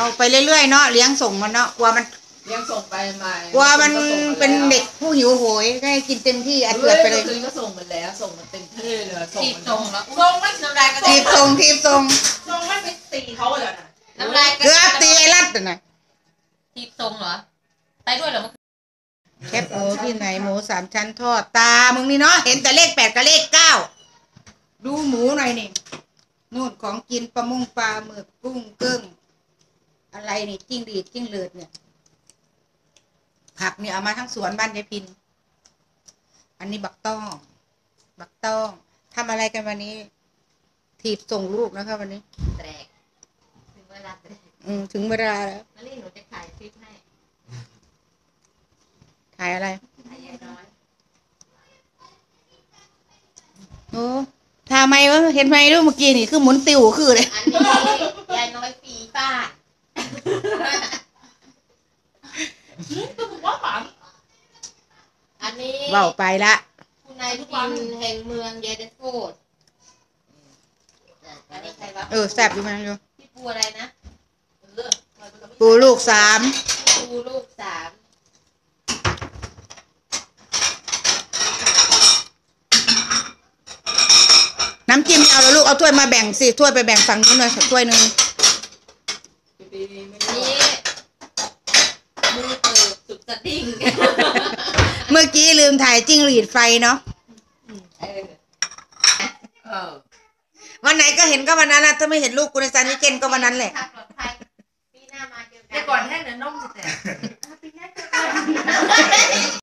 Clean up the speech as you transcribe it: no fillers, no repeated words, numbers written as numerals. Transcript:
เอาไปเรื่อยๆเนาะเลี้ยงส่งมันเนาะกลัวมันเลี้ยงส่งไปมากลัวมันเป็นเด็กผู้หิวโหยให้กินเต็มที่อัดเกิดไปเลยก็ส่งมันแล้วส่งมันเต็มที่เลยทีบส่งแล้วส่งมันน้ำลายกระทีบส่งส่งมันไปตีเขาเลยนะน้ำลายเกือบตีไอ้รัดน่ะทีบส่งเหรอไปด้วยเหรอแคบหมูที่ไหนหมู3 ชั้นทอดตามึงนี่เนาะเห็นแต่เลข8กับเลข9ดูหมูหน่อยนี่นู่นของกินปลาหมึกกุ้งเกิ้งอะไรนี่จิ้งหรีดจิ้งเลือดเนี่ยผักเนี่ยเอามาทั้งสวนบ้านยายพินอันนี้บักต้องทำอะไรกันวันนี้ถีบส่งลูกนะคะวันนี้แตกถึงเวลาแตกถึงเวลาแล้วนั่นนี่หนูจะถ่ายคลิปให้ถ่ายอะไรถ่ายยายน้อยโอ้ทำไมวะเห็นไหมรูปเมื่อกี้นี่คือหมุนติวคือเลยอันนี้ยายน้อยปีป้าอันนี้เบาไปละคุณนายพินแห่งเมืองเยเดโฟดอันนี้ใครวะแซ่บอยู่ไหมอยู่พี่ปูอะไรนะปูลูก3 ปูลูก3 น้ำจิ้มเอาแล้วลูกเอาถ้วยมาแบ่งสิถ้วยไปแบ่งฝั่งนู้นหน่อยถ้วยนึงนี่มือเปิดสุดสติ้งเมื่อกี้ลืมถ่ายจิ้งหรีดไฟเนาะวันไหนก็เห็นก็วันนั้นนะถ้าไม่เห็นลูกกูในซานวิเกนก็วันนั้นแหละปีหน้ามาเจอกันแต่ก่อนแห้งเนื้อนุ่มจะแตก